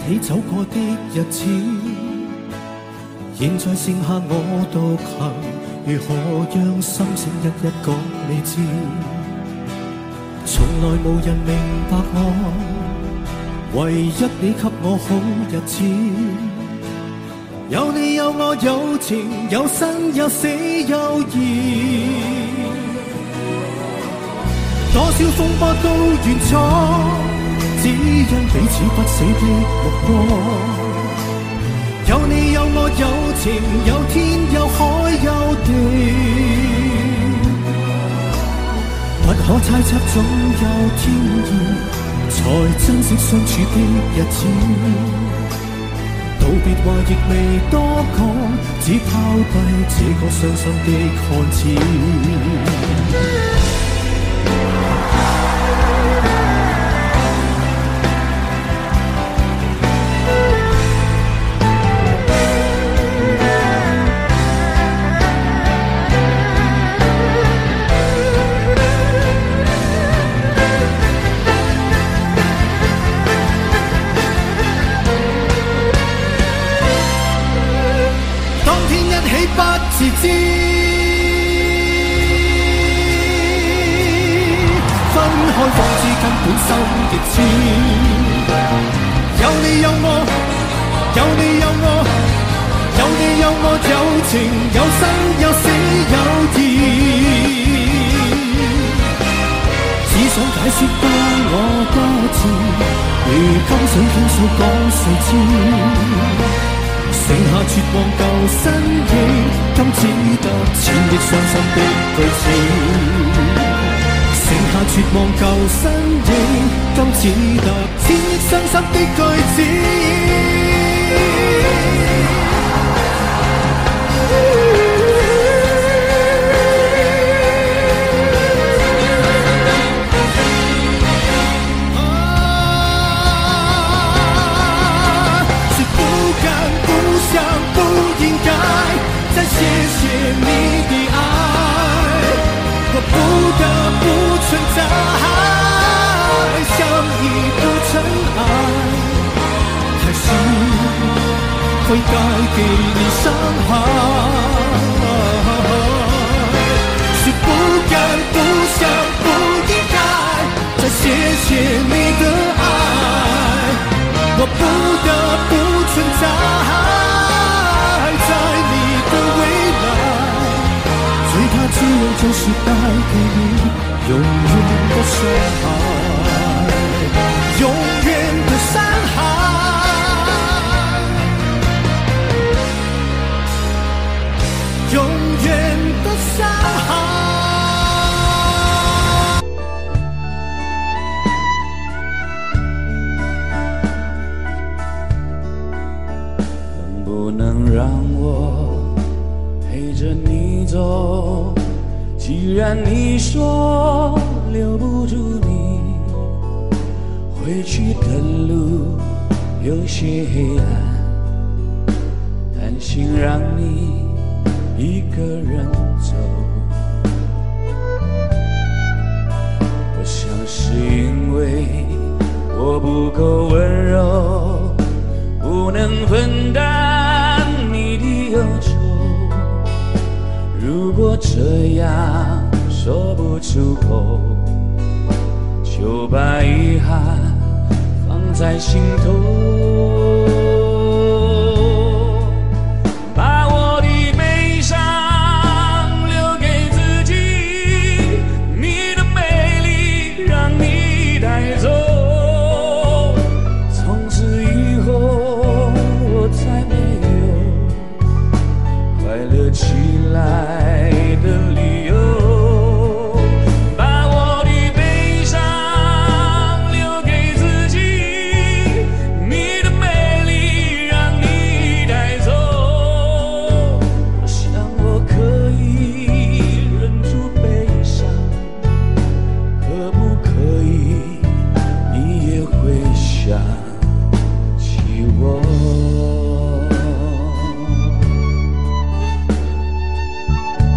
起走過的日子，現在剩下我獨行，如何讓心聲一一講你知？從來無人明白我，唯一你給我好日子。有你有我有情有生有死有義，多少風波都願闖，只因彼此不死的目光。有你有我有情有天有海有地，不可猜測總有天意，才珍惜相處的日子。道別話亦未多講，只拋低這個傷心的漢子。不自知，分開方知根本心亦知。有你有我，有你有我，有你有我，有情有生有死有義。只想解釋當我多次，如今想傾訴講誰知？剩下絕望舊身影，今只得千億傷心的句子。剩下絕望舊身影，今只得千億傷心的句子。再謝謝你的愛，我不得不存在，相依不成愛，還是會帶給你傷害。是不敢不想不應該，再謝謝你的愛，我不得不存在。在你的未來，最怕只有就是帶給你永遠的傷害，永遠的傷害，永遠的傷害。 不能让我陪着你走，既然你说留不住你，回去的路有些黑暗，担心让你一个人走。我想是因为我不够温柔，不能分担你的忧愁。如果这样说不出口，就把遗憾放在心头。把我的悲伤留给自己，你的美丽让你带走。起来的理由，把我的悲伤留给自己，你的美丽让你带走。我想我可以忍住悲伤，可不可以你也会想起我？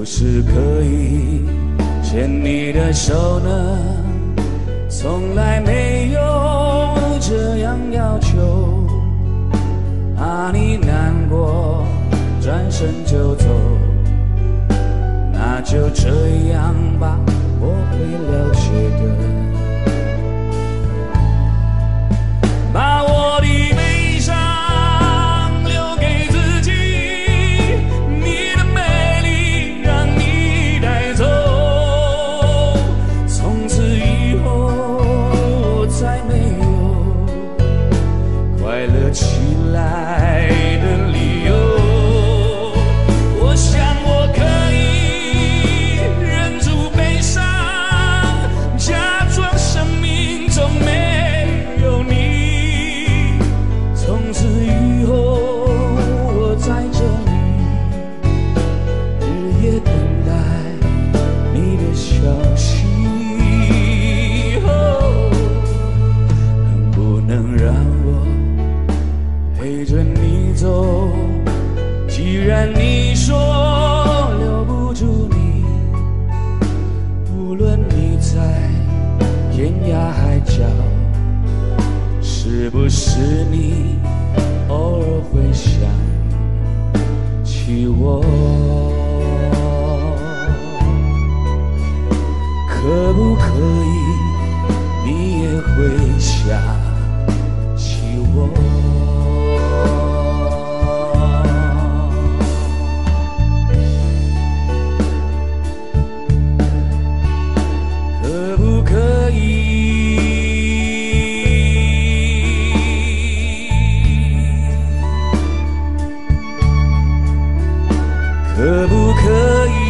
不是可以牵你的手呢，从来没有这样要求。怕你难过，转身就走，那就这样吧，我会了解的。把我的悲伤留给自己，你的美丽让你带走，从此以后再没有快乐起来的理由。我想我可以忍住悲伤，假装生命中没有你。从此以后我在这里，日夜等待你的消息。能不能让我陪着你走？既然你说留不住你，不论你在天涯海角，是不是你偶尔会想起我？可不可以你也会想起我？可不可以？可不可以？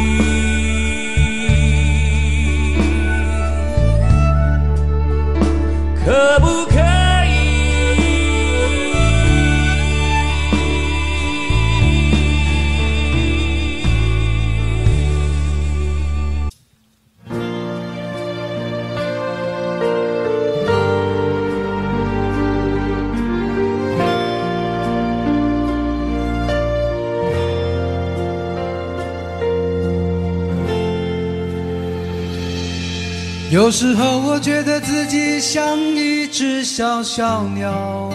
可不可以？ 有时候我觉得自己像一只小小鸟，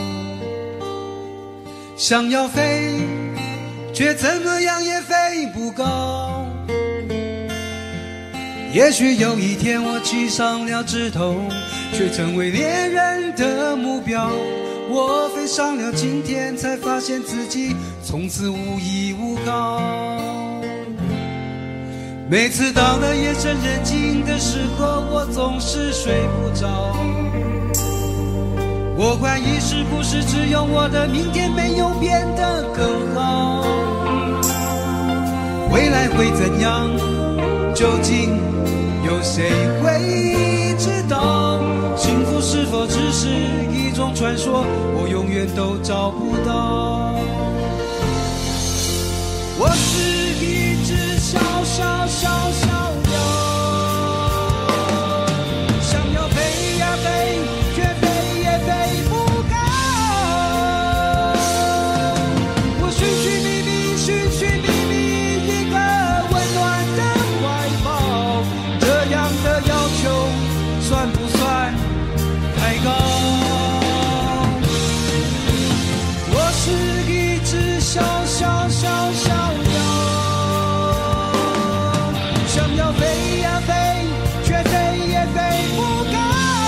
想要飞，却怎么样也飞不高。也许有一天我栖上了枝头，却成为猎人的目标。我飞上了青天，才发现自己从此无依无靠。每次到了夜深人静的时候，我总是睡不着。我怀疑是不是只有我的明天没有变得更好？未来会怎样？究竟有谁会知道？幸福是否只是一种传说？我永远都找不到。我是一只小小小小鸟，想要飞呀飞，却飞也飞不高。我寻寻觅觅，寻寻觅觅一个温暖的怀抱，这样的要求算不算太高？我是一只小小小小鸟，想要飞呀飞，却飞也飞不高。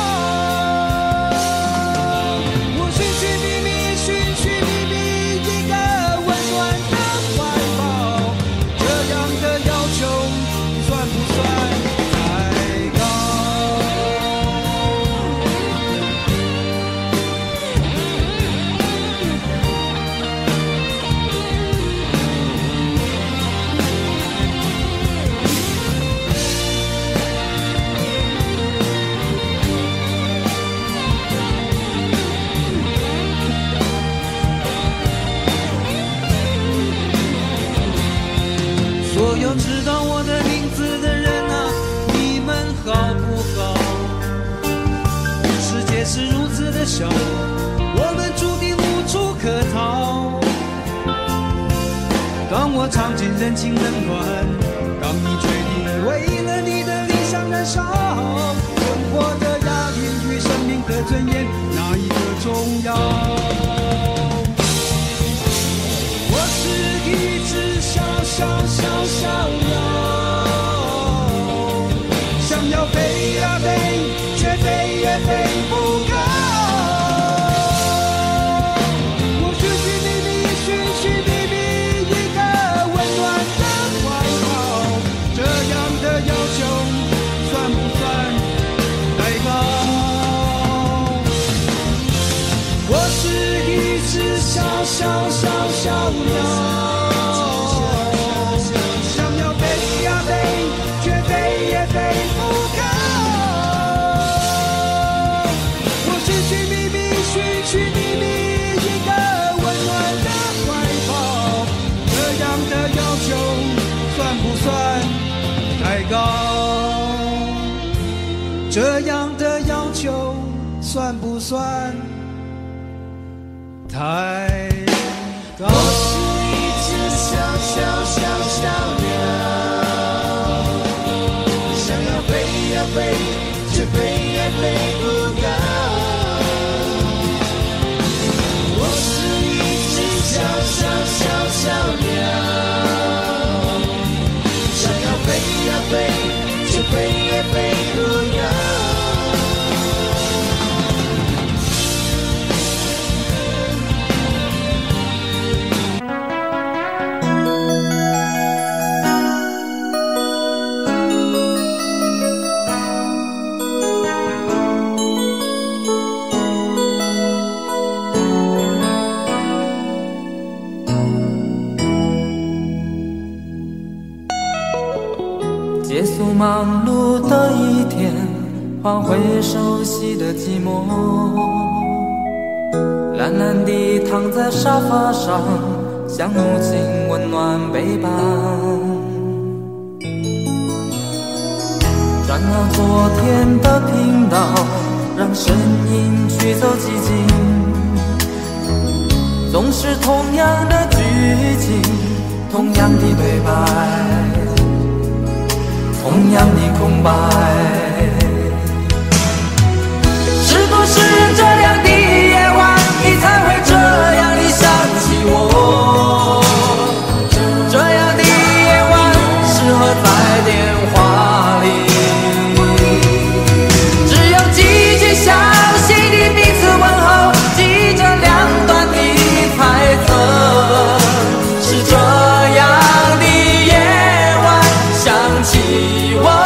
我寻寻觅觅，寻寻觅觅一个温暖的怀抱，这样的要求算不算太高？所有知道我的名字的人啊，你们好不好？世界是如此的小，我们注定无处可逃。当我尝尽人情冷暖， 当你决定为了你的理想燃烧，生活的压力与生命的尊严，哪一个重要？我是一只小鸟，想要飞呀飞，却飞也飞不高。我寻寻觅觅一个温暖的怀抱，这样的要求算不算太高？我是一只小鸟。这样的要求算不算太高？我是一只小鸟，想要飞呀飞，却飞也飞不高。我是一只小鸟，想要飞呀飞，却飞也飞不高。 结束忙碌的一天，换回熟悉的寂寞，懒懒地躺在沙发上，像母亲温暖背包。转到昨天的频道，让声音驱走寂静，总是同样的剧情，同样的对白，同样的空白。是不是这样的夜晚，你才会这样地想起我？这样的夜晚适合在电话里，只有几句小心的彼此问候，记着两端的猜测。是这样的夜晚想起我。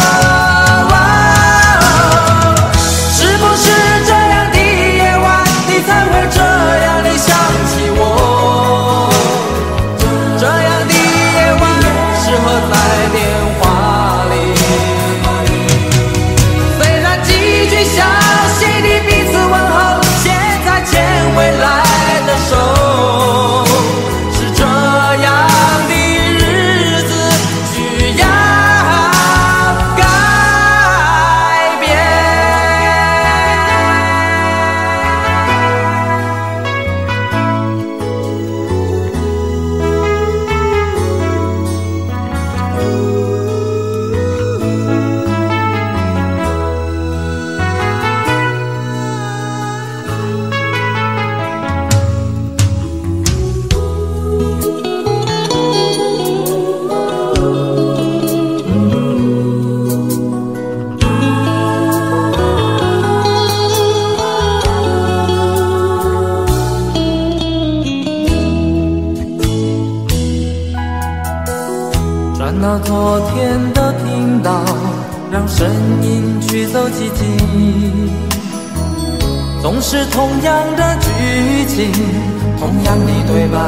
转到昨天的频道，让声音驱走寂静，总是同样的剧情，同样的对白，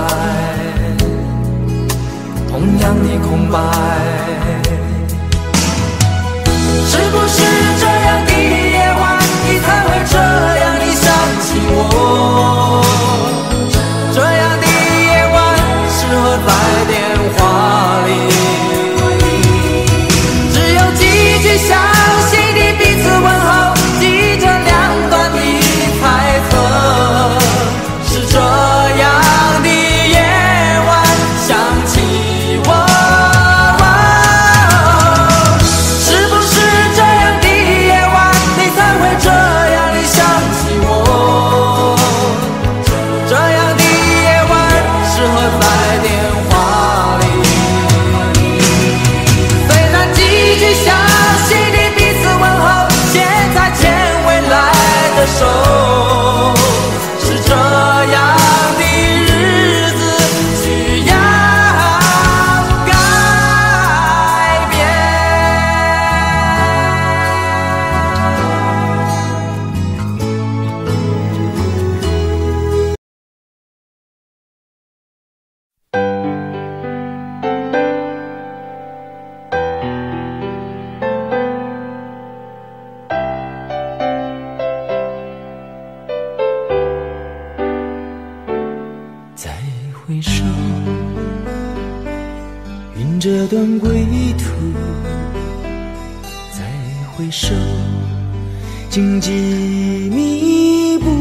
同样的空白。是不是这样的夜晚，你才会这样地想起我？这样的夜晚适合在电话里，小心地彼此问候，记着两端的猜测。是这样的夜晚想起我。 在电话里。虽然几句小心的彼此问候，现在牵未来的手，是这样的日子需要改变。 再回首，云这段归途；再回首，荆棘密布。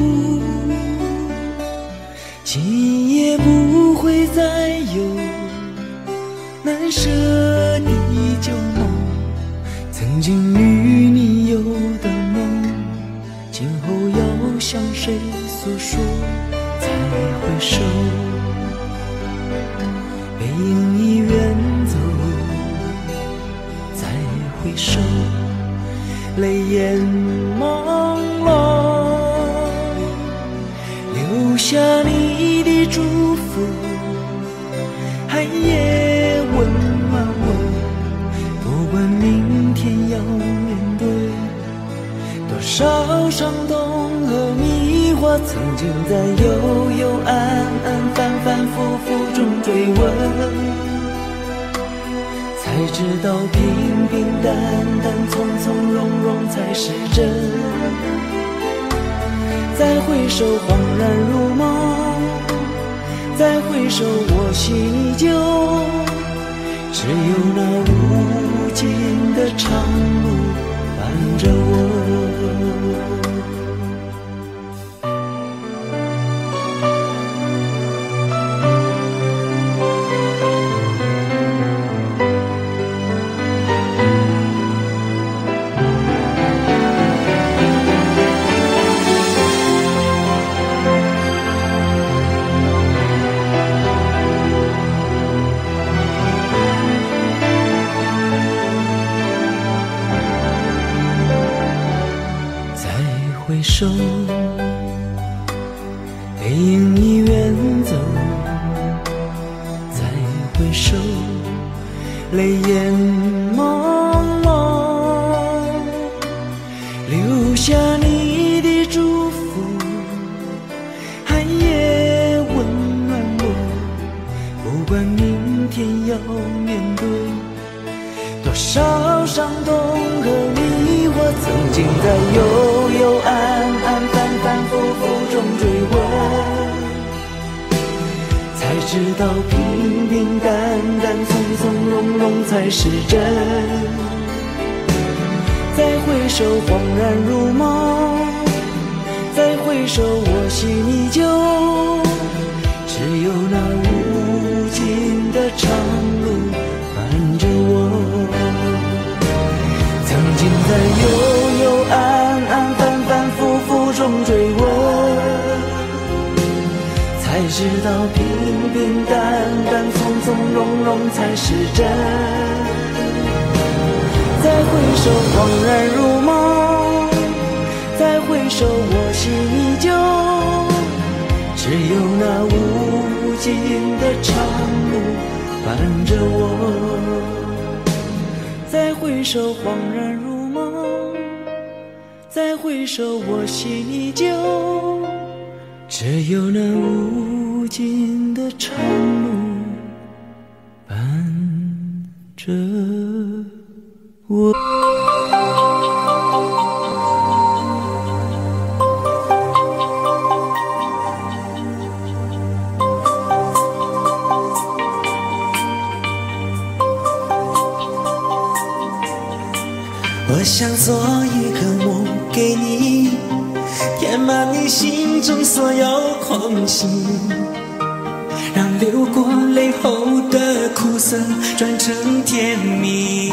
今夜不会再有难舍的旧梦，曾经与你有的梦，今后要向谁诉说？再回首，背影已远走；再回首，泪眼朦胧，留下你的祝福，寒夜温暖我。不管明天要面对多少伤痛和迷惑，曾经在幽幽暗暗、反反复复中追问，才知道平平淡淡、从从容容才是真。再回首，恍然如梦；再回首，我心依旧。只有那无尽的长路伴着我。回首，背影已远走；再回首，泪眼朦胧，留下你的祝福，寒夜温暖我。不管明天要面对多少伤痛和迷惑，曾经在幽幽暗暗、反反复复中追问，才知道平平淡淡、从从容容才是真。再回首，恍然如梦；再回首，我心依旧。只有那无尽的长路伴着我。曾经在幽幽暗暗、反反复复中追问，才知道平平淡淡、从从容容才是真。再回首，恍然如梦；再回首，我心依旧。只有那无尽的长路伴着我。再回首，恍然如梦；再回首，我心依旧。只有那无尽的长路伴着我。 我想做一个梦给你，填满你心中所有空隙，让流过泪后的苦涩转成甜蜜。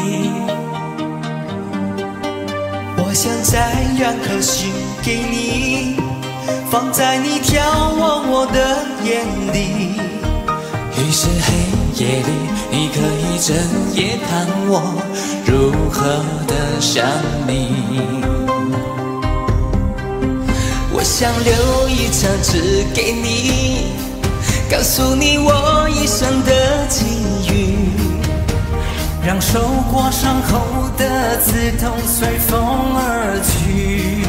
我想再让颗心给你，放在你眺望我的眼里， 是黑夜里，你可以整夜看我如何的想你。我想留一张纸给你，告诉你我一生的际遇，让受过伤后的刺痛随风而去。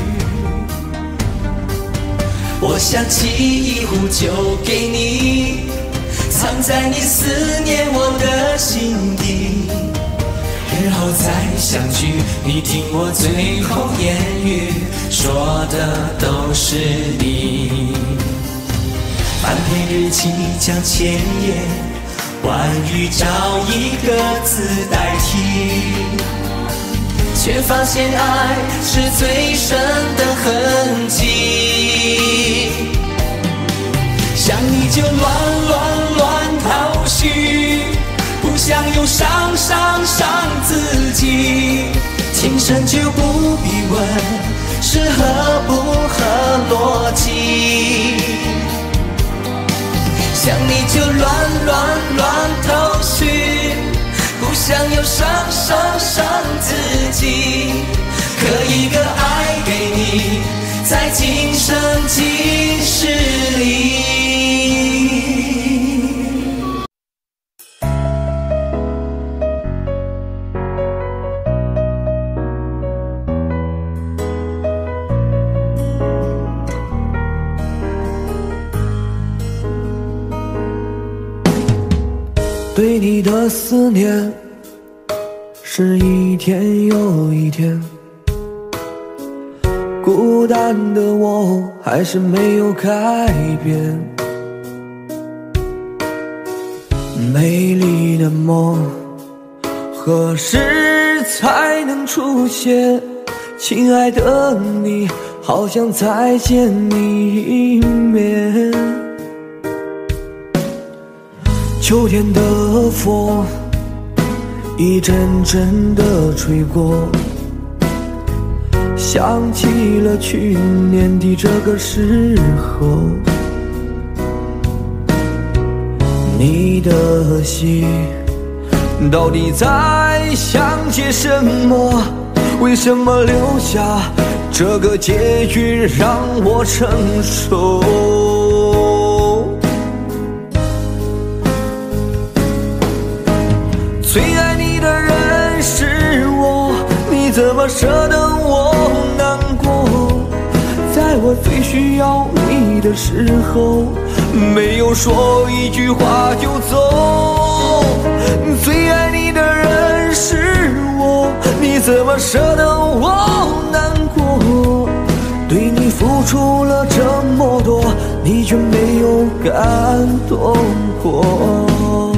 我想沏一壶酒给你，藏在你思念我的心底，日后再相聚，你听我最后言语，说的都是你。翻篇日记将千言万语找一个字代替，却发现爱是最深的痕迹。想你就乱头绪，不想又伤自己。情深就不必问是合不合逻辑，想你就乱头绪，不想又伤自己。刻一个爱给你，在今生今世里。 对你的思念是一天又一天，孤单的我还是没有改变。美丽的梦何时才能出现？亲爱的你，好想再见你一面。秋天的风一阵阵地吹过，想起了去年的这个时候，你的心到底在想些什么？为什么留下这个结局让我承受？最爱你的人是我，你怎么舍得我难过？在我最需要你的时候，没有说一句话就走。最爱你的人是我，你怎么舍得我难过？对你付出了这么多，你却没有感动过。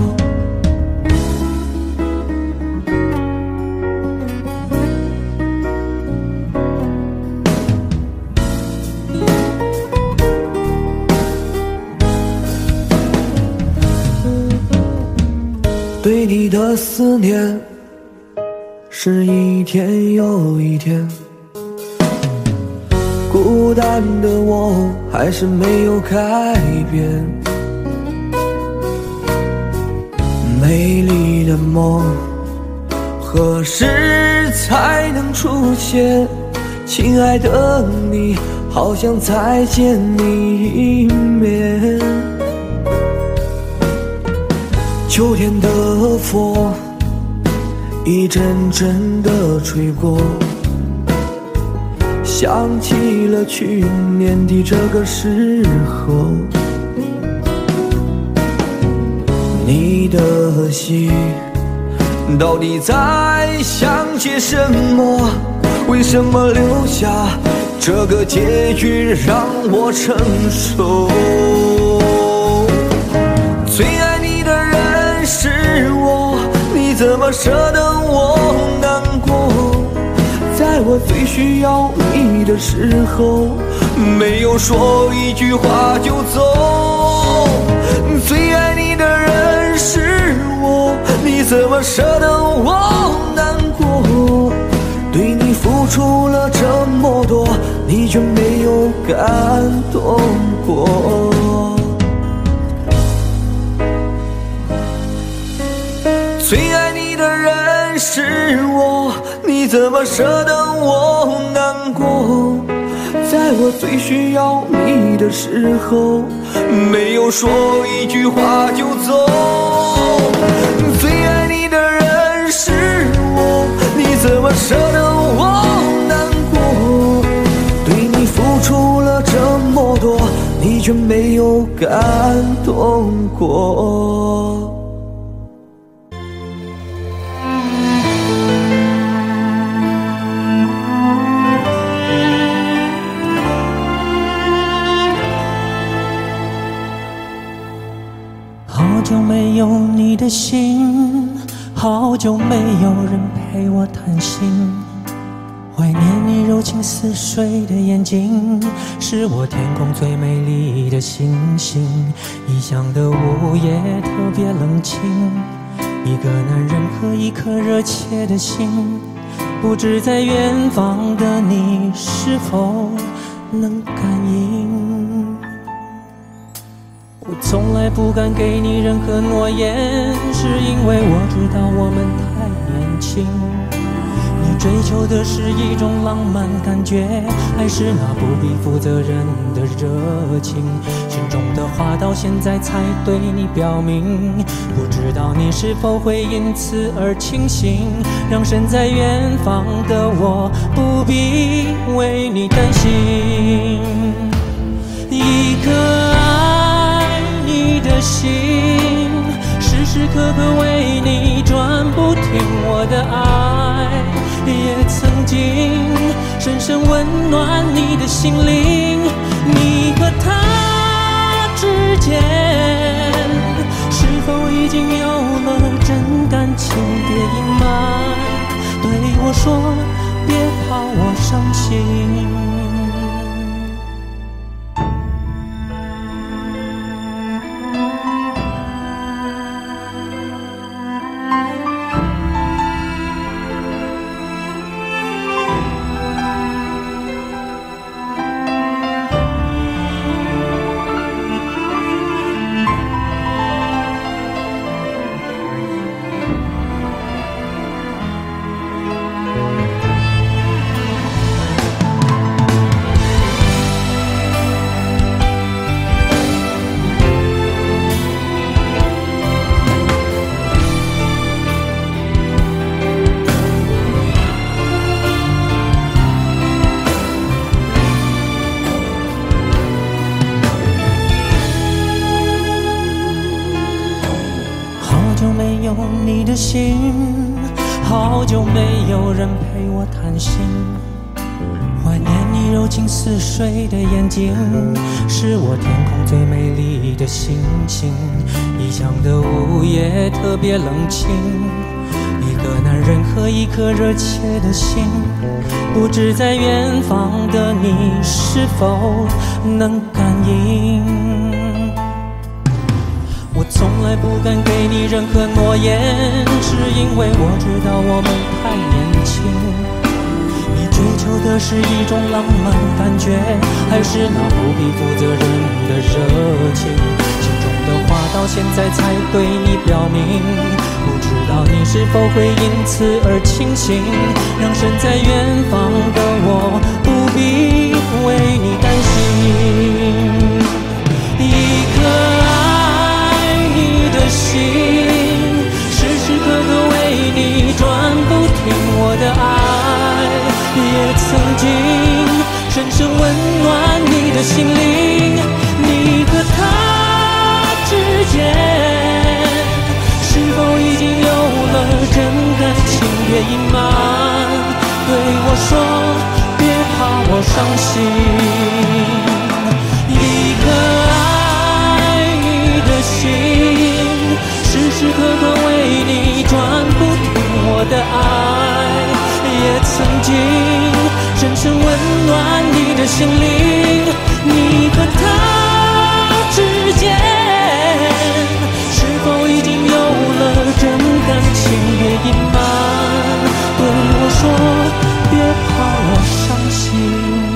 对你的思念是一天又一天，孤单的我还是没有改变。美丽的梦何时才能出现？亲爱的你，好想再见你一面。秋天的风一阵阵地吹过，想起了去年的这个时候，你的心到底在想些什么？为什么留下这个结局让我承受？最爱你的人是我，你怎么舍得我难过？在我最需要你的时候，没有说一句话就走。最爱你的人是我，你怎么舍得我难过？对你付出了这么多，你却没有感动过。 是我，你怎么舍得我难过？在我最需要你的时候，没有说一句话就走。最爱你的人是我，你怎么舍得我难过？对你付出了这么多，你却没有感动过。 好久没有你的心，好久没有人陪我谈心。怀念你柔情似水的眼睛，是我天空最美丽的星星。异乡的午夜特别冷清，一个男人和一颗热切的心，不知在远方的你是否能感应。我从来不敢给你任何诺言，是因为我知道我们太年轻。你追求的是一种浪漫感觉，还是那不必负责任的热情？心中的话到现在才对你表明，不知道你是否会因此而清醒，让身在远方的我不必为你担心。一颗爱你的心，时时刻刻为你转不停，我的爱也曾经深深温暖你的心灵。你和他之间是否已经有了真感情？别隐瞒，对我说，别怕我伤心。你的心，好久没有人陪我谈心。怀念你柔情似水的眼睛，是我天空最美丽的星星。异乡的午夜特别冷清，一个男人和一颗热切的心，不知在远方的你是否能感应。我从来不敢给你任何诺言，是因为我知道我们太年轻。你追求的是一种浪漫感觉，还是那不必负责任的热情？心中的话到现在才对你表明，不知道你是否会因此而清醒，让身在远方的我不必为你担心。一颗心，时时刻刻为你转不停，我的爱也曾经深深温暖你的心灵。你和他之间是否已经有了真感情？别隐瞒，对我说，别怕我伤心。一颗爱你的心，时时刻刻为你转不停，我的爱也曾经深深温暖你的心灵。你和他之间是否已经有了真感情？别隐瞒，对我说，别怕我伤心。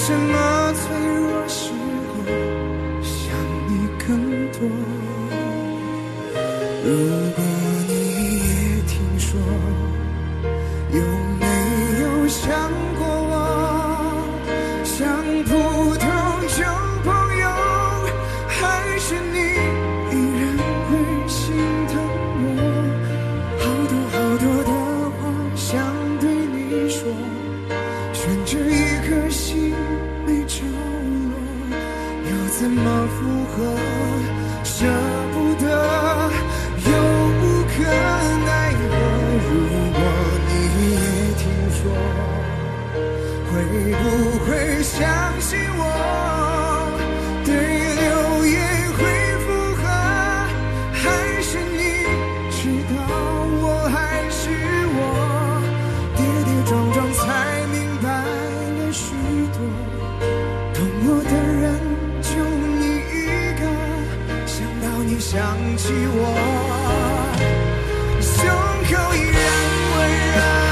什么脆弱时候想你更多？如果你也听说，有没有想过我？像普通旧朋友，还是你依然会心疼我？好多好多的话想对你说，悬着一颗心没着落，要怎么复合？舍不得，又无可奈何。如果你也听说，会不会相信我？对流言会复合，还是你知道我还是我？跌跌撞撞才明白了许多，懂我的人就你一个，想到你想起我，胸口依然温热。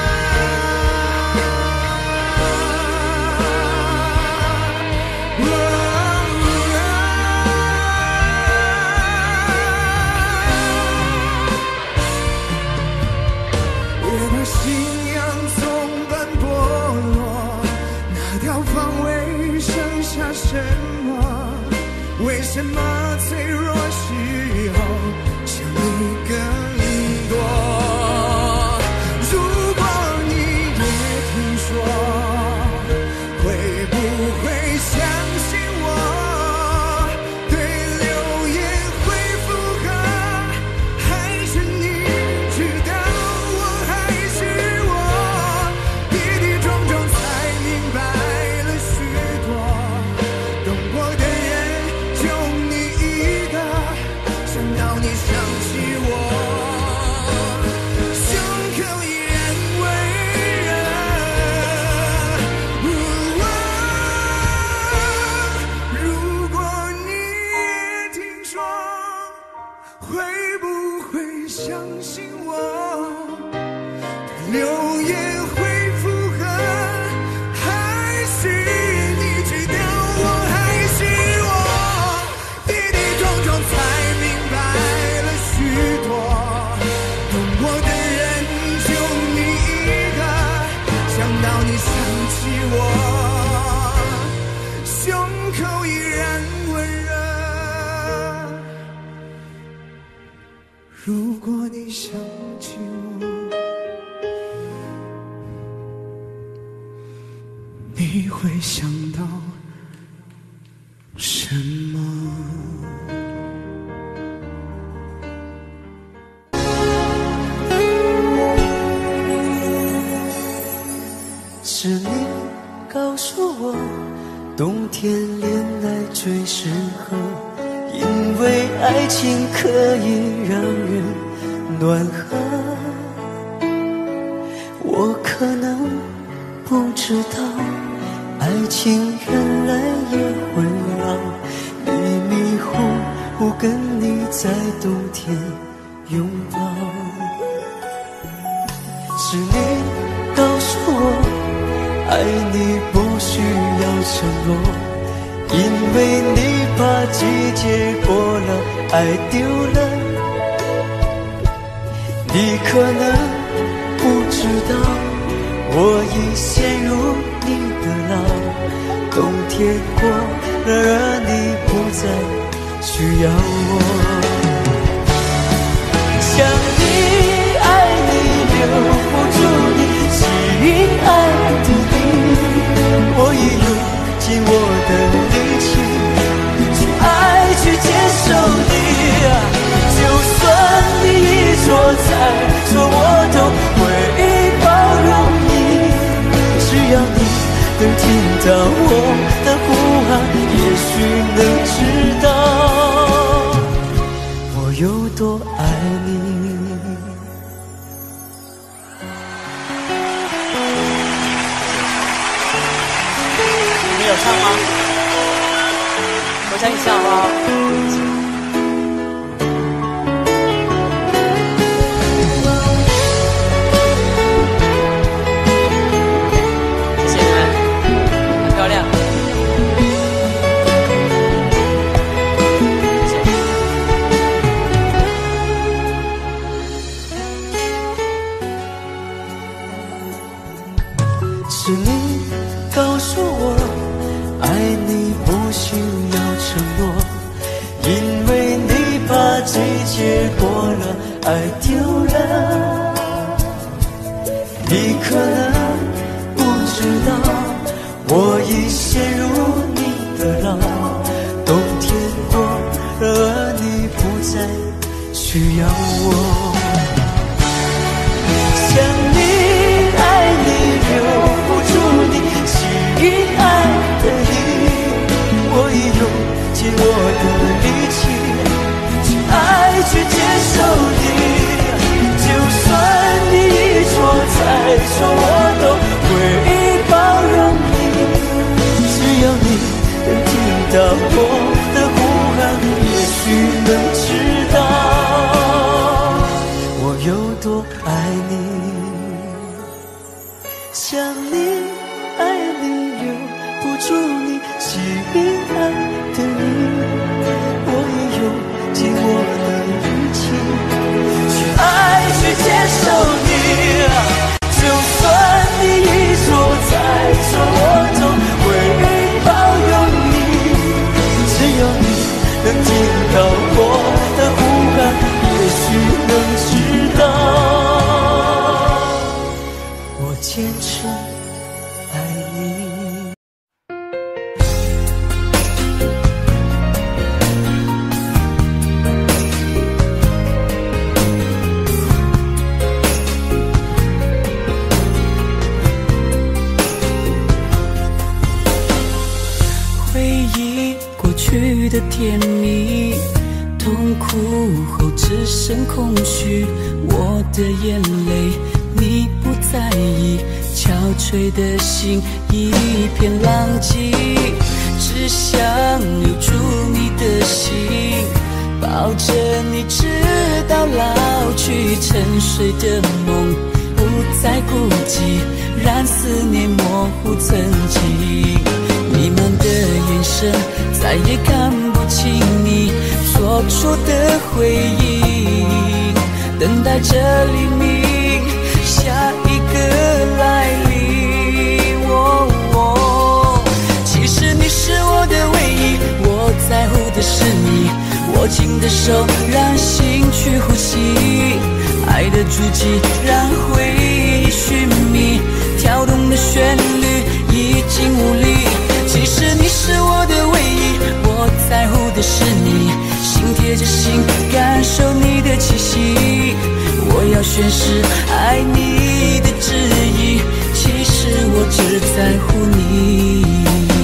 信仰总般剥落，那条防卫剩下什么？为什么脆弱时候想你更多？如果你也听说，会不会相信我？对流言会复合，还是你知道我还是我？跌跌撞撞才明白了许多，懂我的人就你一个，想到你想起我，胸口依然温热。如果你也听说，会不会相信我？流言会复合，还是你知道我还是我？跌跌撞撞才明白了许多，懂我的人就你一个，想到你想起我，胸口依然温热。如果你想起我，你会想到什么？ 是你告诉我，冬天恋爱最适合，因为爱情可以让人暖和。我可能不知道，爱情原来也会让你迷糊，不跟你在冬天拥抱。是你告诉我，爱你不需要承诺，因为你怕季节过了，爱丢了。你可能不知道，我已陷入你的牢，冬天过了，而你不再需要我。想你爱你留不住你，亲爱的你，我已用尽我的力气去爱去接受你。就算你一错再错，我都会包容你。只要你能听到我的呼喊，也许能知道我有多爱你。 你们有唱吗？我唱一下好不好？谢谢你们，很漂亮。 是你告诉我，爱你不需要承诺，因为你怕季节过了，爱丢了。你可能不知道，我已陷入你的牢，冬天过了，而你不再需要我。想你爱你留不住你，吸引爱的你，我已用尽我的力气去爱去接受你。就算你一错再错，我都会包容你。只要你能听到我的呼喊，也许能知道我有多爱你。想你爱你留不住你，吸引爱的你，我已用尽我的力气去爱去接受你。就算你一错再错，我都会包容你。只要你能听到我的呼喊，也许能知道我坚持爱你。 的甜蜜，痛苦后只剩空虚。我的眼泪你不在意，憔悴的心一片狼藉。只想留住你的心，抱着你直到老去。沉睡的梦不再孤寂，让思念模糊曾经。弥漫的眼神再也看不清你说出的回应，等待着黎明，下一个来临。其实你是我的唯一，我在乎的是你，握紧的手让心去呼吸，爱的足迹让回忆寻觅，跳动的旋律已经无力。其实你是我的唯一，我在乎的是你，心贴着心感受你的气息。我要宣誓爱你的旨意，其实我只在乎你。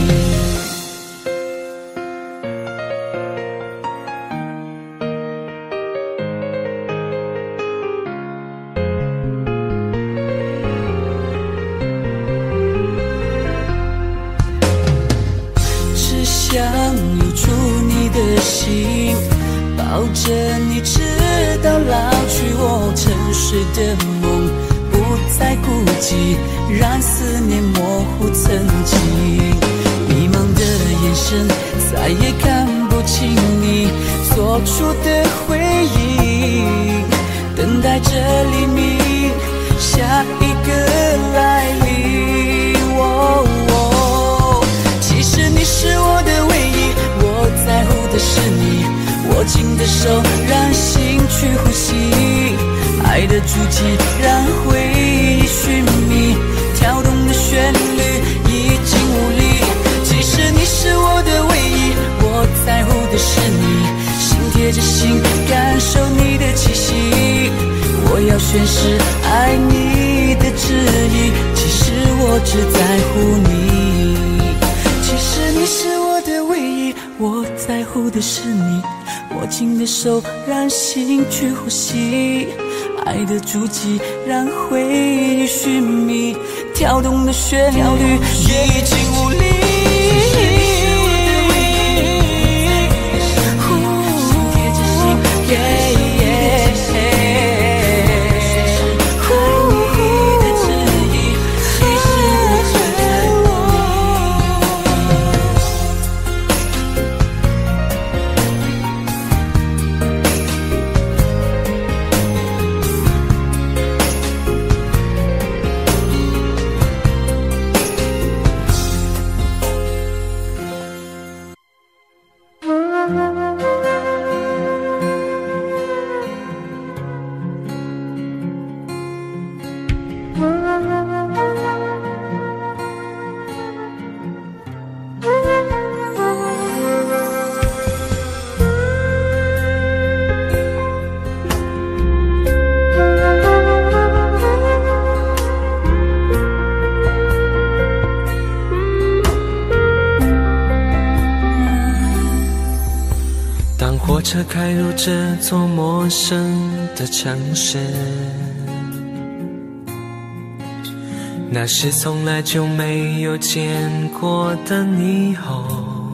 抱着你直到老去，我沉睡的梦不再孤寂，让思念模糊曾经。迷茫的眼神再也看不清你做出的回应，等待着黎明，下一个来临。其实你是我的唯一，我在乎的是你，握紧的手让心去呼吸，爱的足迹让回忆寻觅，跳动的旋律已经无力。其实你是我的唯一，我在乎的是你，心贴着心感受你的气息。我要宣誓爱你的旨意，其实我只在乎你。其实你是我的唯一，我在乎的是你，握紧的手让心去呼吸，爱的足迹让回忆寻觅，跳动的旋律已经无力。 火车开入这座陌生的城市，那是从来就没有见过的霓虹。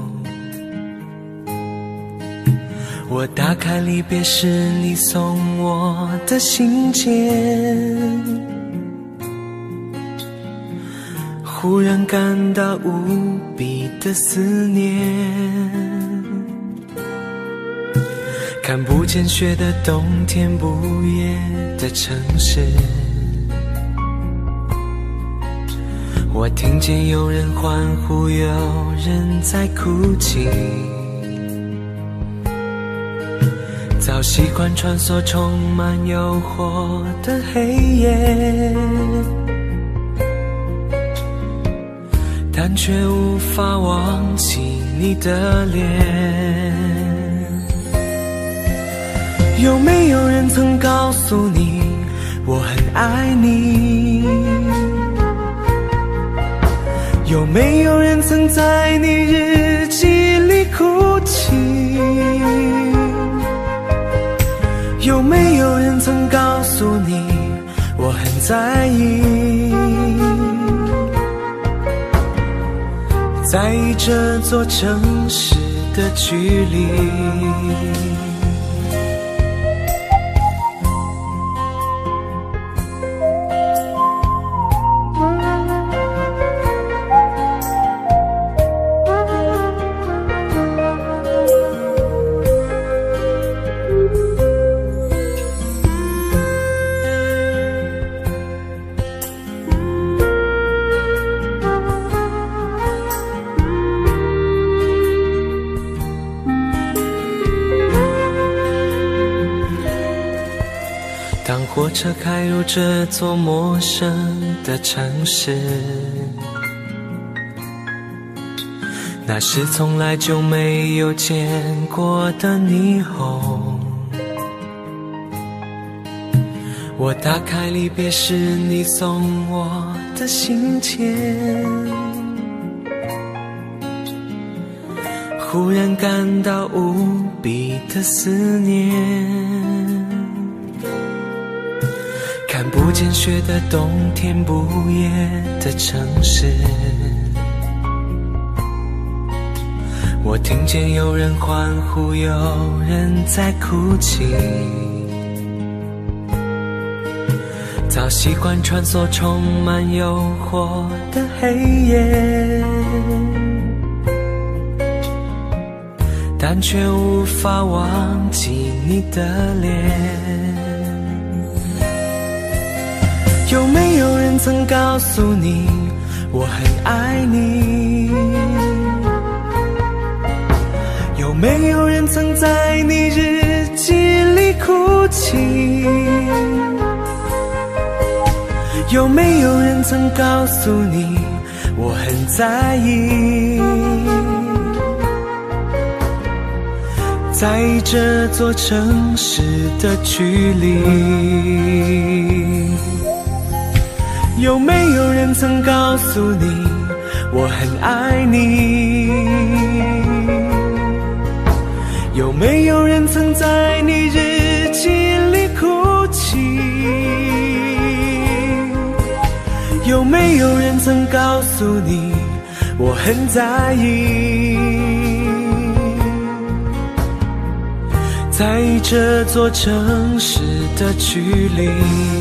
我打开离别时你送我的信件，忽然感到无比的思念。看不见雪的冬天，不夜的城市，我听见有人欢呼，有人在哭泣。早习惯穿梭充满诱惑的黑夜，但却无法忘记你的脸。有没有人曾告诉你我很爱你？有没有人曾在你日记里哭泣？有没有人曾告诉你我很在意？在意这座城市的距离。当火车开入这座陌生的城市，那是从来就没有见过的霓虹。我打开离别时你送我的信件，忽然感到无比的思念。看不见雪的冬天，不夜的城市，我听见有人欢呼，有人在哭泣。早习惯穿梭充满诱惑的黑夜，但却无法忘记你的脸。有没有人曾告诉你我很爱你？有没有人曾在你日记里哭泣？有没有人曾告诉你我很在意？在意这座城市的距离。有没有人曾告诉你我很爱你？有没有人曾在你日记里哭泣？有没有人曾告诉你我很在意？在意这座城市的距离。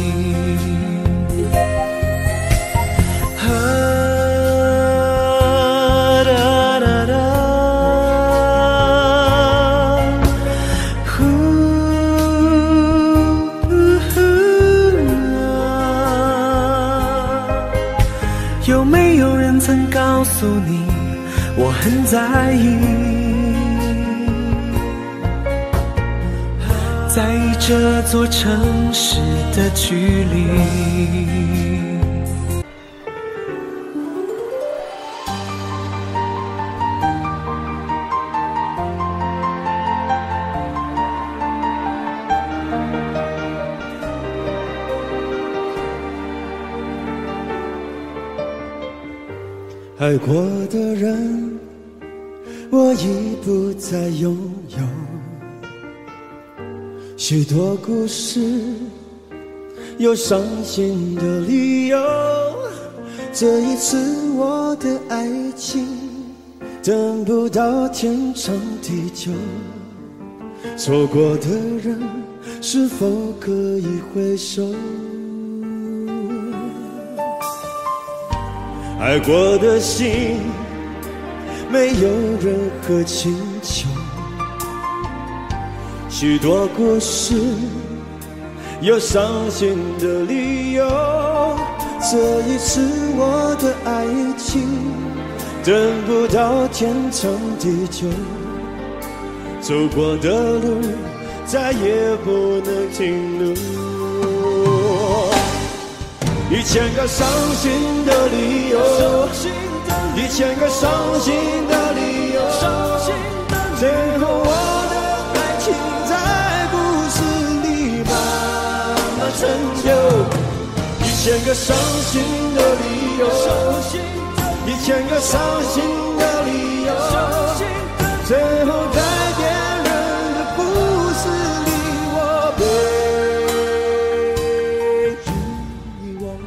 有没有人曾告诉你我很在意？在意这座城市的距离。 爱过的人，我已不再拥有。 许多故事有伤心的理由，这一次我的爱情等不到天长地久，错过的人是否可以回首？爱过的心没有任何请求，许多故事有伤心的理由，这一次我的爱情等不到天长地久，走过的路再也不能停留。1000个伤心的理由，1000个伤心的理由，最后我的爱情在故事里慢慢成就。1000个伤心的理由，1000个伤心的理由，最后在别人的故事里我被遗忘。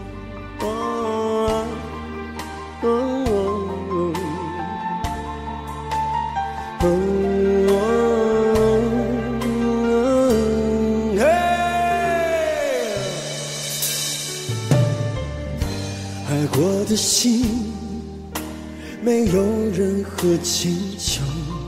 爱过的心没有任何请求，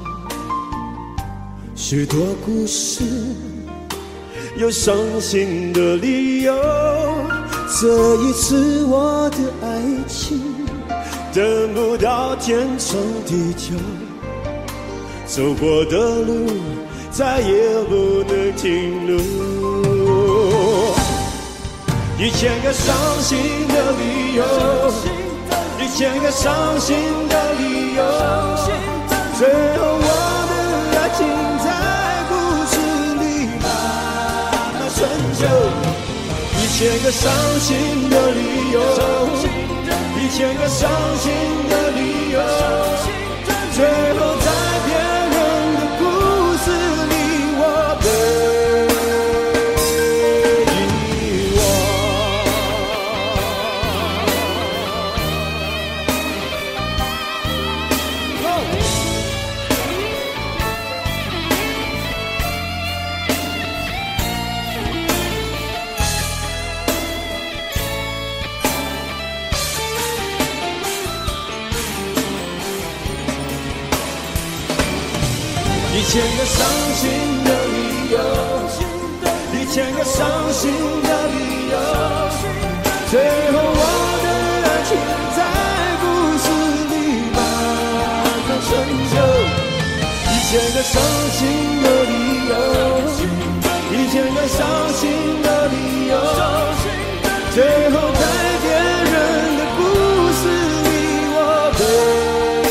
许多故事有伤心的理由，这一次我的爱情等不到天长地久，走过的路再也不能停留。1000个伤心的理由，1000个伤心的理由，最后我的爱情在故事里慢慢成就。1000个伤心的理由，1000个伤心的理由，最后在别人的故事里我被1000个伤心的理由，1000个伤心的理由，最后我的爱情在故事里慢慢成就。1000个伤心的理由，1000个伤心的理由，最后在别人的故事里我被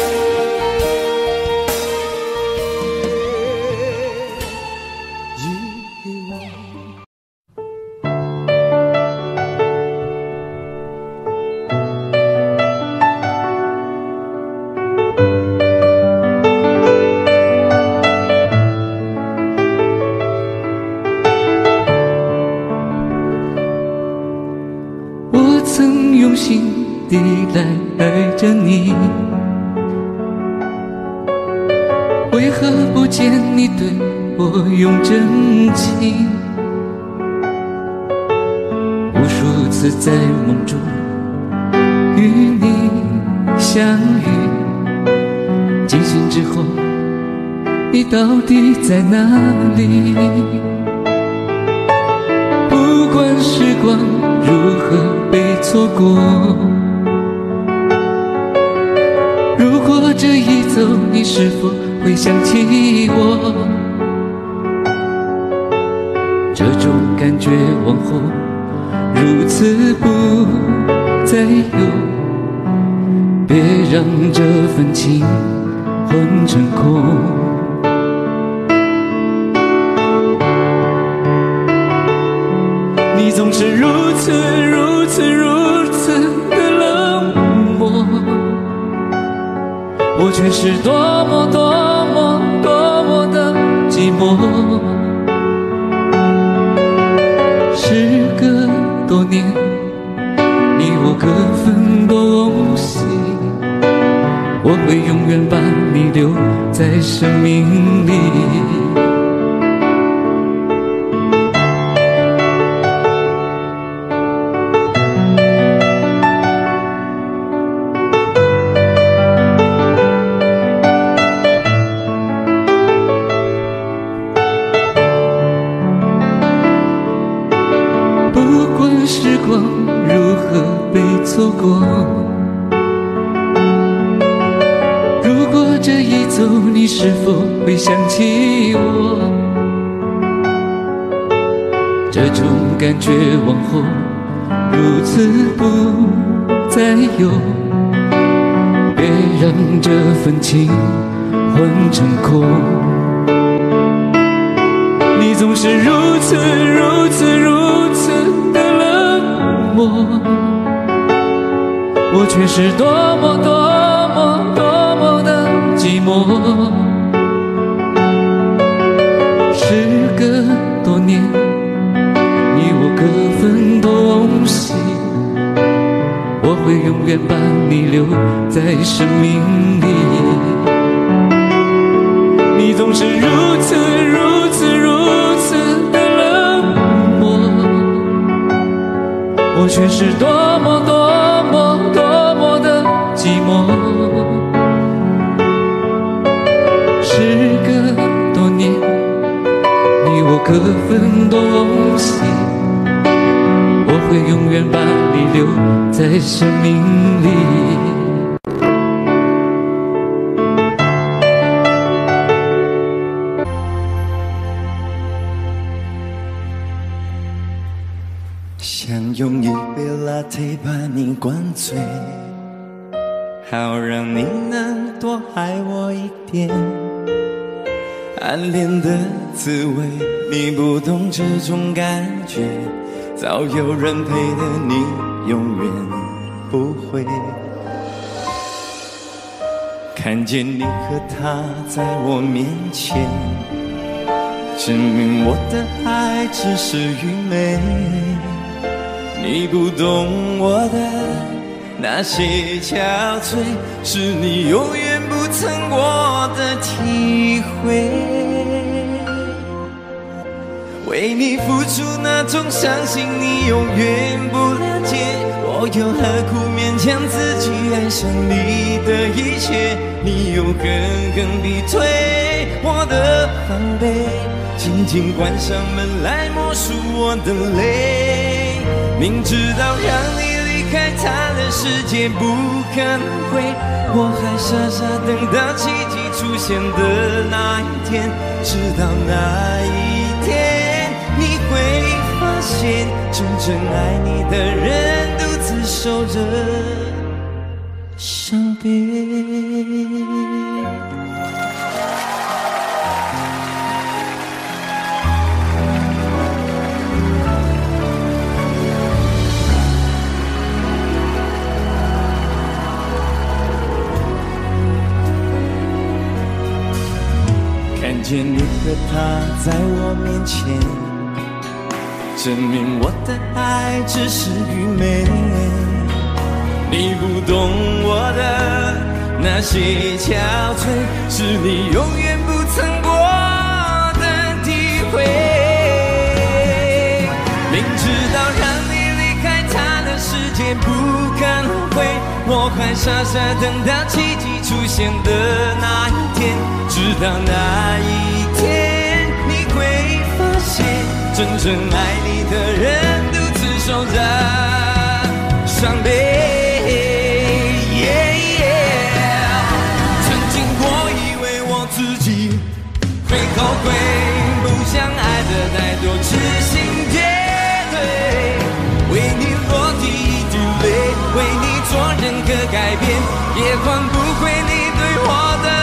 来爱着你，为何不见你对我用真情？无数次在梦中与你相遇，惊醒之后你到底在哪里？不管时光如何被错过，如果这一走，你是否会想起我？这种感觉往后如此不再有，别让这份情混成空。你总是如此的冷漠，我却是多么的寂寞。 年，你我各分东西，我会永远把你留在生命里。时光如何被错过？如果这一走，你是否会想起我？这种感觉往后如此不再有，别让这份情换成空。你总是如此如此如此的冷漠，我却是多么多么多么的寂寞。时隔多年，你我各分东西，我会永远把你留在生命里。你总是如此如此如此的冷漠，我却是多么多么多么的寂寞。时隔多年，你我各分东西，我会永远把你留在生命里。 想用一杯 latte 把你灌醉，好让你能多爱我一点。暗恋的滋味，你不懂这种感觉，早有人陪的你永远不会。看见你和他在我面前，证明我的爱只是愚昧。你不懂我的那些憔悴，是你永远不曾过的体会。为你付出那种伤心，你永远不了解。我又何苦勉强自己爱上你的一切？你又狠狠逼退我的防备，紧紧关上门来默数我的泪。明知道让你离开他的世界不可能会，我还傻傻等到奇迹出现的那一天。直到那一天，你会发现真正爱你的人独自守着伤悲。看见你和他在我面前，证明我的爱只是愚昧。你不懂我的那些憔悴，是你永远不曾过的体会。明知道让你离开他的世界不可能会，我还傻傻等到奇迹出现的那一天。直到那一天，你会发现真正爱你的人独自守着伤悲。曾经我以为我自己会后悔，不想爱的太多，痴心绝对。为你落地一滴泪，为你做任何改变，也换不回你对我的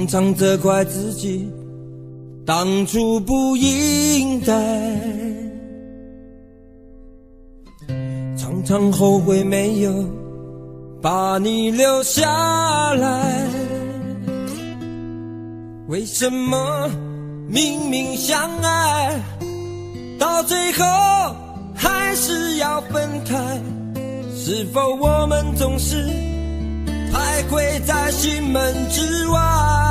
常常责怪自己当初不应该，常常后悔没有把你留下来。为什么明明相爱，到最后还是要分开？是否我们总是徘徊在心门之外？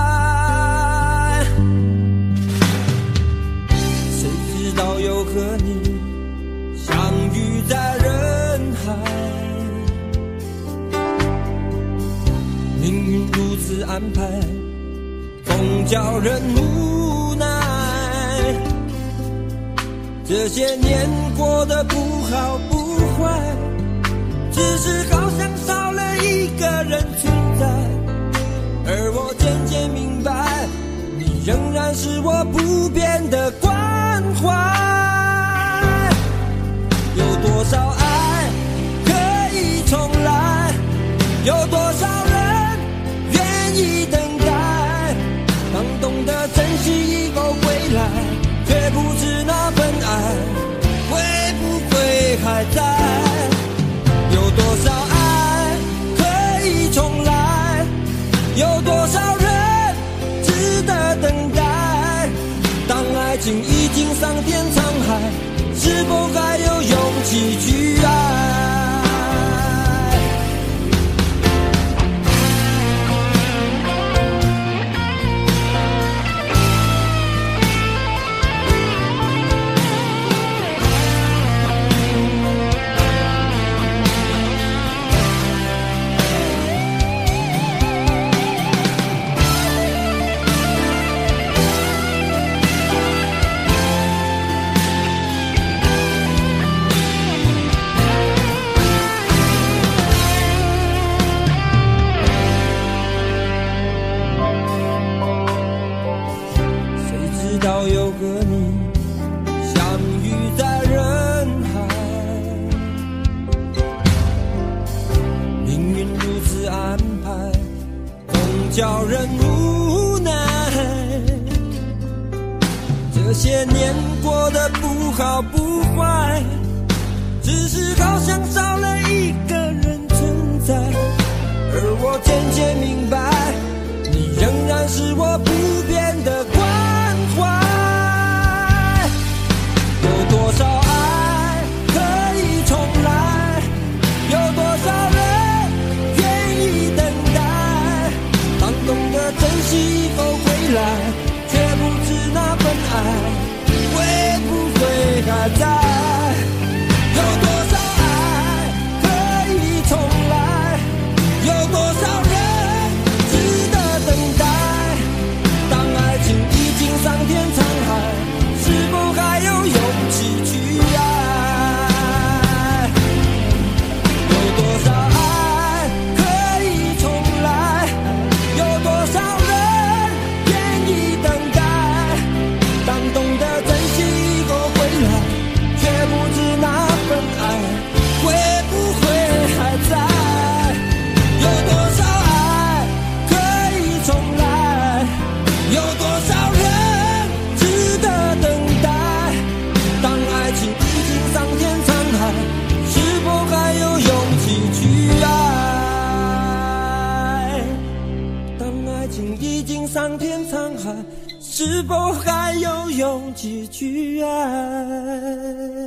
谁知道又和你相遇在人海，命运如此安排，总叫人无奈。这些年过得不好不坏，只是好像少了一个人存在。而我渐渐明白，你仍然是我不变的关怀。有多少爱可以重来，有多少人愿意等待。当懂得珍惜以后归来，却不知那份爱会不会还在。有多少爱可以重来，有多少人值得等待。当爱情已经桑田沧海，是否还有勇气去爱？又和你相遇在人海，命运如此安排，总叫人无奈。这些年过得不好不坏，只是好像少了一个人存在。而我渐渐明白，你仍然是我不变的关怀。有多少爱可以重来，有多少人愿意等待。当懂得珍惜以后回来，却不知那份爱会不会还在。有多少爱可以重来，有多少人值得等待。当爱情已经桑田沧海，是否还有勇气去爱？有多少爱可以重来，有多少人愿意等待。当懂得珍惜以后回来，却不知那份爱会不会还在。有多少爱可以重来，有多少人值得等待。当爱情已经桑田沧海，是否还有勇气去爱？当爱情已经桑田沧海，是否还有勇气去爱？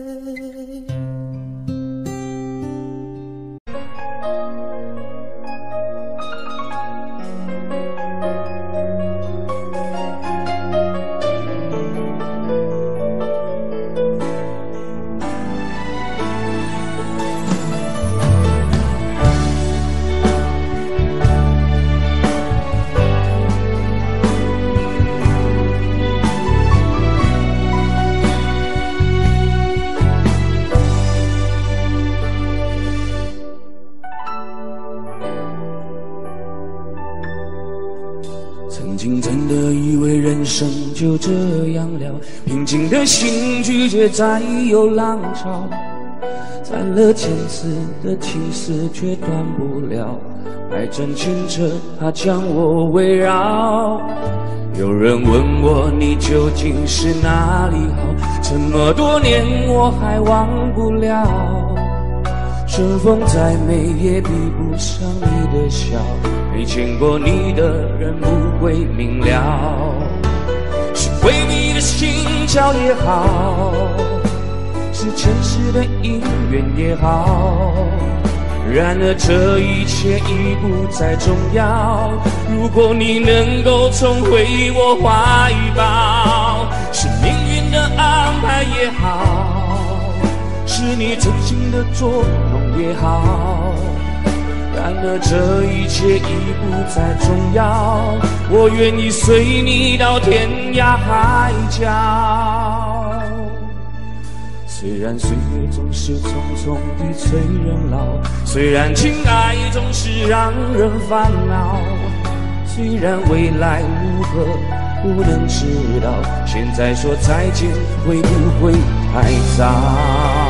曾经真的以为人生就这样了，平静的心拒绝再有浪潮。 斩了千次的情丝却断不了，爱正牵着它将我围绕。有人问我你究竟是哪里好，这么多年我还忘不了。春风再美也比不上你的笑，没见过你的人不会明了。是回避的心跳也好，是前世的因缘也好，然而这一切已不再重要。如果你能够重回我怀抱，是命运的安排也好，是你真心的捉弄也好，然而这一切已不再重要。我愿意随你到天涯海角。虽然岁月总是匆匆地催人老，虽然情爱总是让人烦恼，虽然未来如何不能知道，现在说再见会不会太早？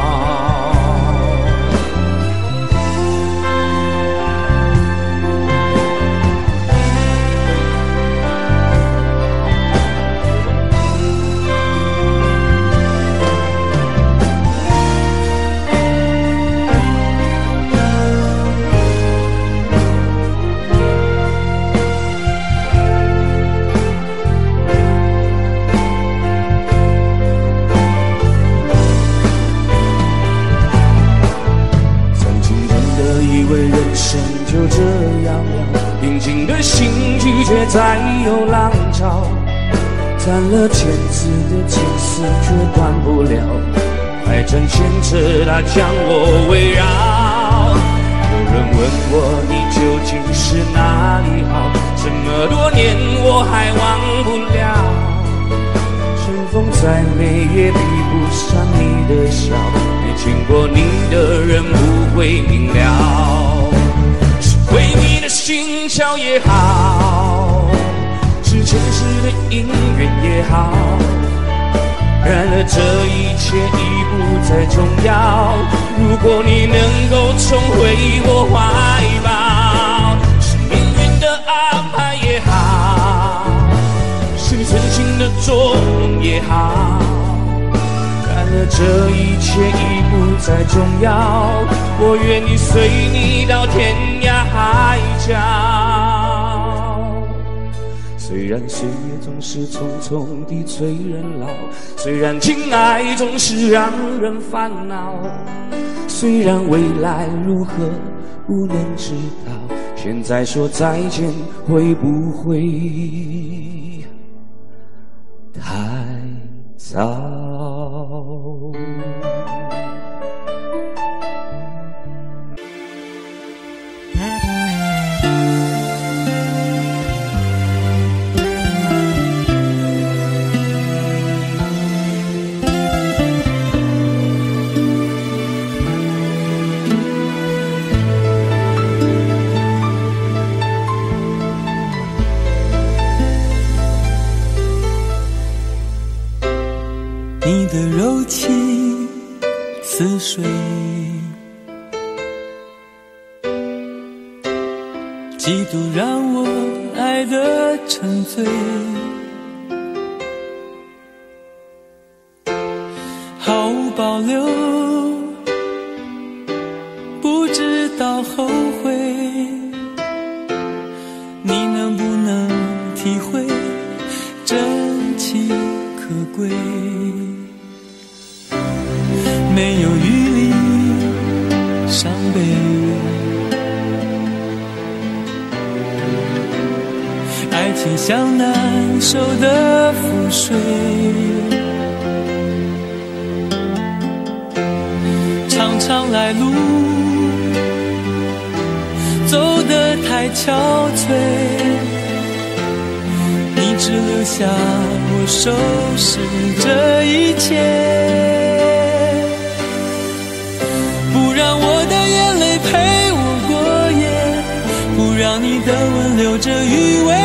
就这样了，平静的心拒绝再有浪潮，斩了千次的情丝却断不了，爱正牵着它将我围绕。有人问我你究竟是哪里好，这么多年我还忘不了。春风再美也比不上你的笑，没见过你的人不会明了。回避的心跳也好，是前世的因缘也好，然而这一切已不再重要。如果你能够重回我怀抱，是命运的安排也好，是真心的捉弄也好，然而这一切已不再重要。我愿意随你到天涯海角。虽然岁月总是匆匆地催人老，虽然情爱总是让人烦恼，虽然未来如何不能知道，现在说再见会不会太早？ 你的柔情似水，几度让我爱得沉醉，毫无保留，不知道后悔。你能不能体会真情可贵？没有余力伤悲，爱情像难受的覆水，长长来路走得太憔悴，你只留下我收拾这一切，不让我的眼泪陪我过夜，不让你的吻留着余味，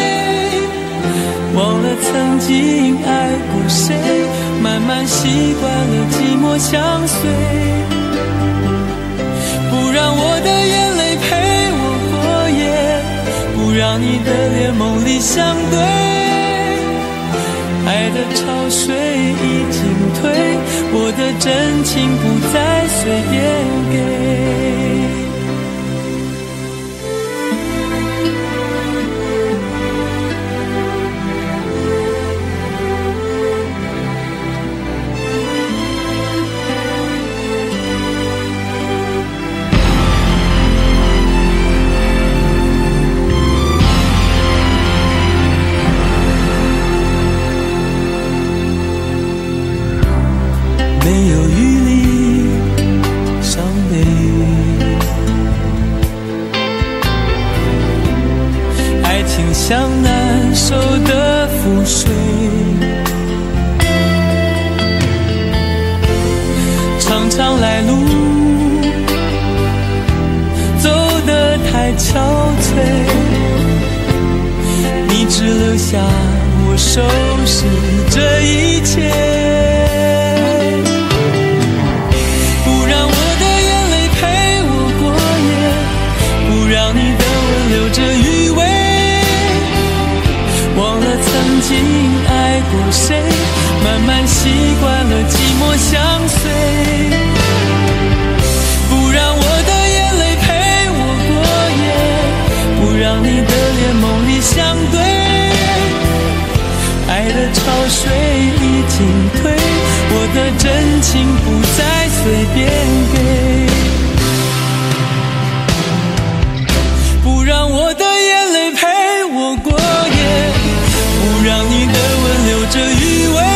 忘了曾经爱过谁，慢慢习惯了寂寞相随。 让我的眼泪陪我过夜，不让你的脸梦里相对。爱的潮水已经退，我的真情不再随便给。没有余力伤悲，爱情像难收的覆水，长长来路走得太憔悴，你只留下我收拾这一切。曾经爱过谁，慢慢习惯了寂寞相随，不让我的眼泪陪我过夜，不让你的脸梦里相对。爱的潮水已经退，我的真情不再随便给，不让我的眼泪陪我过夜，让你的吻留着余味，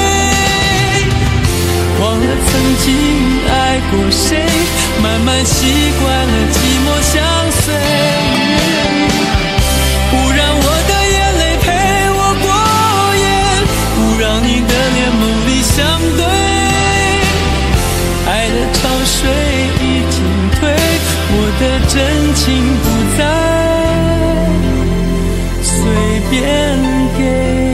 忘了曾经爱过谁，慢慢习惯了寂寞相随，不让我的眼泪陪我过夜，不让你的脸梦里相对。爱的潮水已经退，我的真情不再随便给。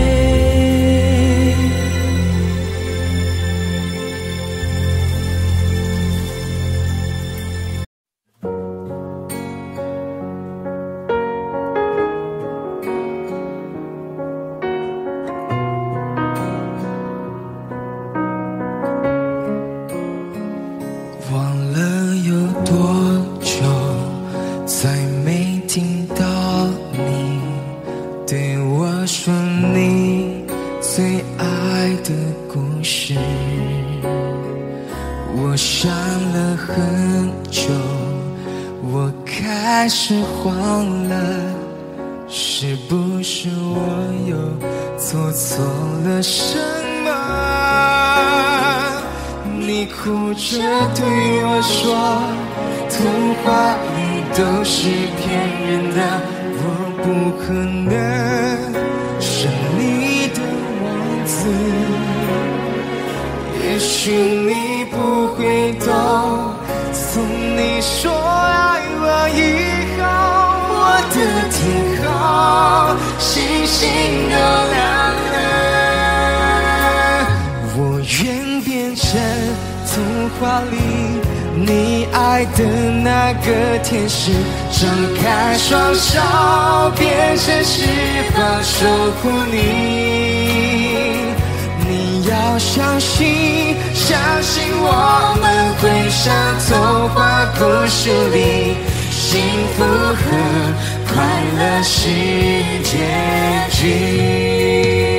天使张开双手，变成翅膀守护你。你要相信，相信我们会像童话故事里，幸福和快乐是结局。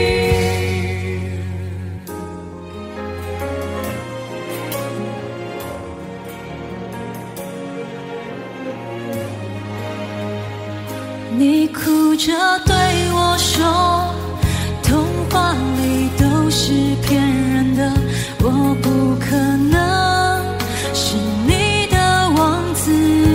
你哭着对我说，童话里都是骗人的，我不可能是你的王子。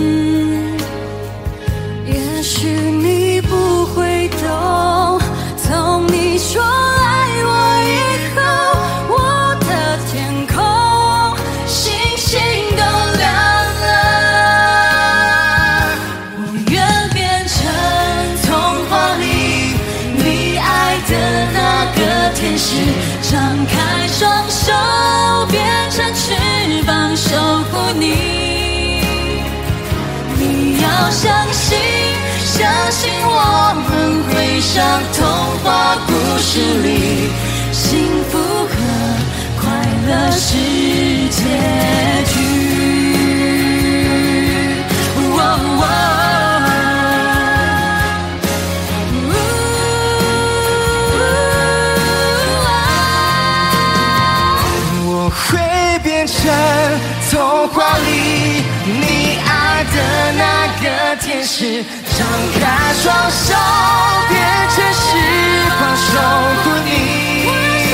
也许你不会懂，从你说爱我以后，我的天空星星都亮了。我愿变成童话里你爱的那个天使，张开双手变成翅膀守护你。 要相信，相信我们会像童话故事里，幸福和快乐是结局。 我会变成童话里你爱的那个天使，张开双手变成翅膀守护你。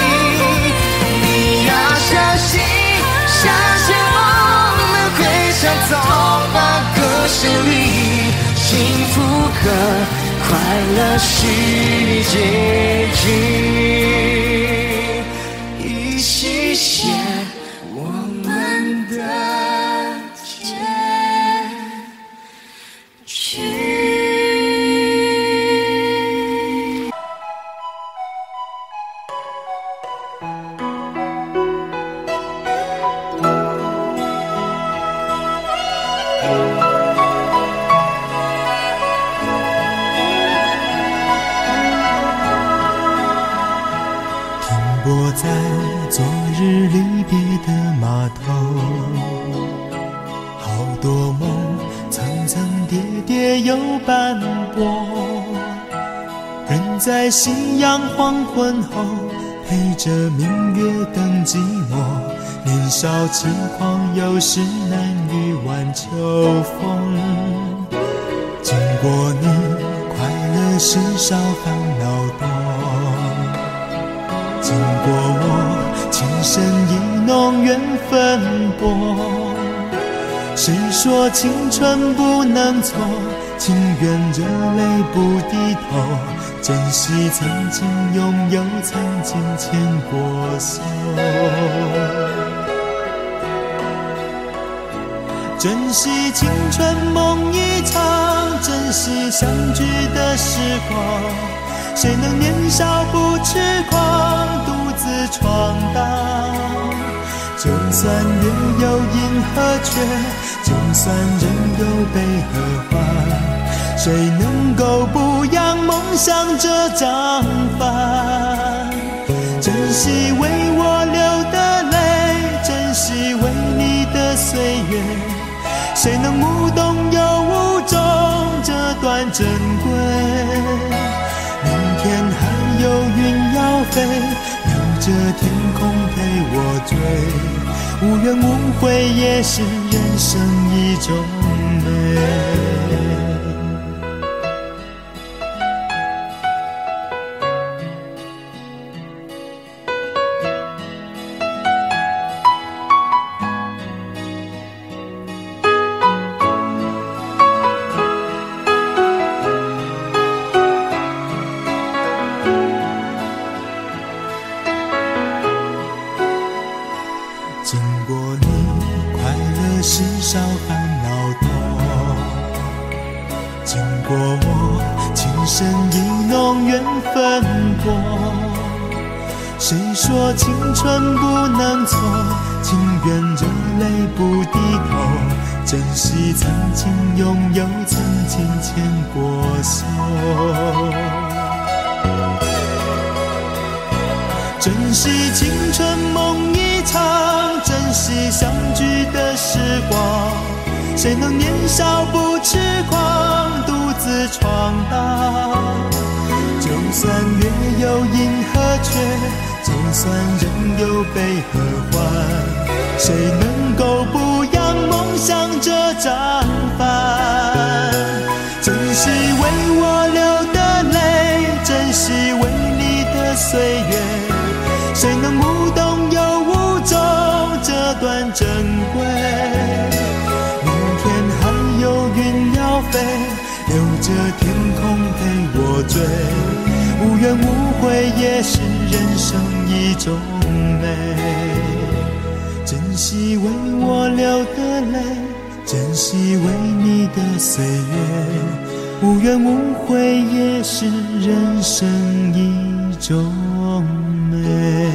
你要相信，相信我们会像童话故事里，幸福和快乐是结局。一起写我们的结局。 泊在昨日离别的码头，好多梦层层叠叠又斑驳，人在夕阳黄昏后陪着明月等寂寞，年少轻狂有时难御晚秋风。经过你，快乐时少烦恼多，经过我，情深意浓缘分薄。谁说青春不能错，情愿热泪不低头，珍惜曾经拥有，曾经牵过手。珍惜青春梦一场，珍惜相聚的时光，谁能年少不痴狂，独自闯荡？就算月有阴和缺，就算人有悲和欢，谁能够不扬梦想这张帆？珍惜为我流的泪，珍惜为你的岁月，谁能无动又无衷这段珍贵？明天还有云要飞，留着天空陪我追，无怨无悔也是人生一种美。经过你，快乐时少烦恼多，经过我，情深意浓缘分薄。谁说青春不能错，情愿热泪不低头，珍惜曾经拥有，曾经牵过手。珍惜青春梦一场，珍惜相聚的时光，谁能年少不痴狂，独自闯荡？就算月有阴和缺，就算人有悲和欢，谁能够不扬梦想这张帆？珍惜为我流的泪，珍惜为你的岁月，谁能无动又无衷这段珍贵？明天还有云要飞，留着天空陪我追，无怨无悔也是人生一种美。珍惜为我流的泪，珍惜为你的岁月，无怨无悔也是人生一种美。